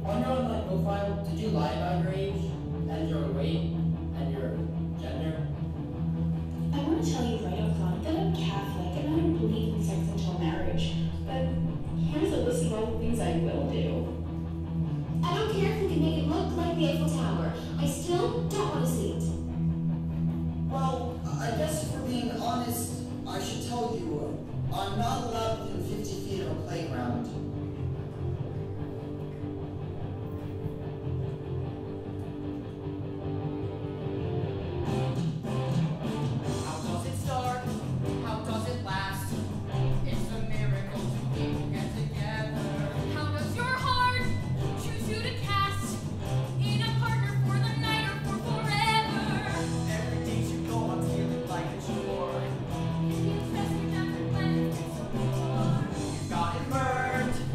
On your online profile, did you lie about your age and your weight and your gender? I want to tell you right up front that I'm Catholic and I don't believe in sex until marriage. But here's a list of all the things I will do. I don't care if we can make it look like the Eiffel Tower. I still don't want to see it. Well, I guess if we're being honest, I should tell you, I'm not allowed within 50 feet of a playground. How does it start? How does it last? It's a miracle to people get together. How does your heart choose who to cast in a partner for the night or for forever? Every day you go on feeling like a chore. If you trust your doctor, when it's so poor. You've gotten burned.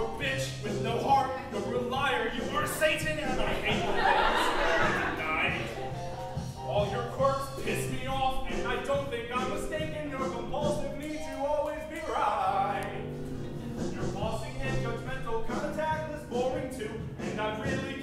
bitch with no heart. You're a liar. You are Satan, and I hate the way you die. All your quirks piss me off, and I don't think I'm mistaken. Your compulsive need to always be right. Your bossy and judgmental, kind of tactless, boring too, and I really